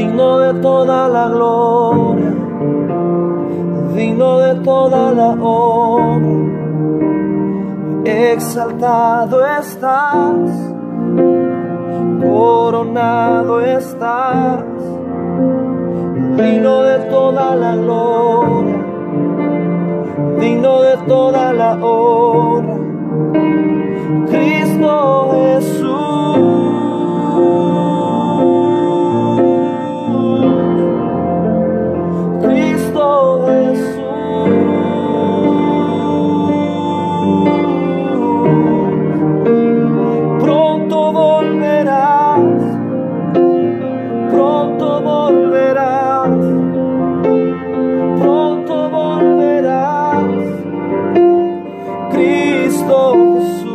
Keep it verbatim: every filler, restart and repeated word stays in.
digno de toda la gloria, digno de toda la honra. Exaltado estás, coronado estás, digno de toda la gloria, digno de toda la honra. Cristo Jesús, Cristo Jesús. Pronto volverás, pronto volverás, pronto volverás, Cristo Jesús.